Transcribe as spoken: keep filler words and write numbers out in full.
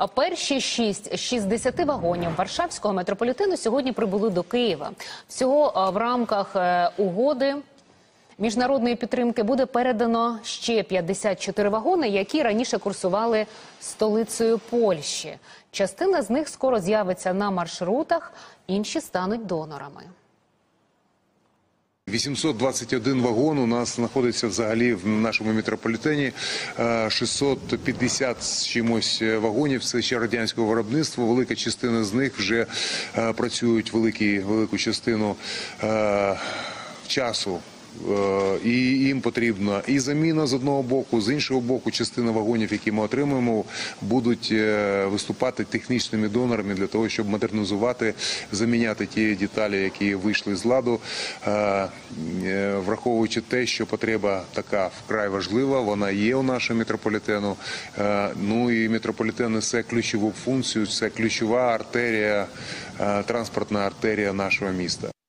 А перші шість з шістдесяти вагонів Варшавського метрополітену сьогодні прибули до Києва. Всього в рамках угоди міжнародної підтримки буде передано ще п'ятдесят чотири вагони, які раніше курсували столицею Польщі. Частина з них скоро з'явиться на маршрутах, інші стануть донорами. вісімсот двадцять один вагон у нас знаходиться взагалі в нашому метрополітені, шістсот п'ятдесят з чимось вагонів, це ще радянського виробництва, велика частина з них вже працюють великі, велику частину часу. І їм потрібна і заміна з одного боку, з іншого боку, частина вагонів, які ми отримуємо, будуть виступати технічними донорами для того, щоб модернізувати, заміняти ті деталі, які вийшли з ладу, враховуючи те, що потреба така вкрай важлива, вона є у нашого метрополітену. Ну і метрополітен несе ключову функцію, це ключова артерія, транспортна артерія нашого міста.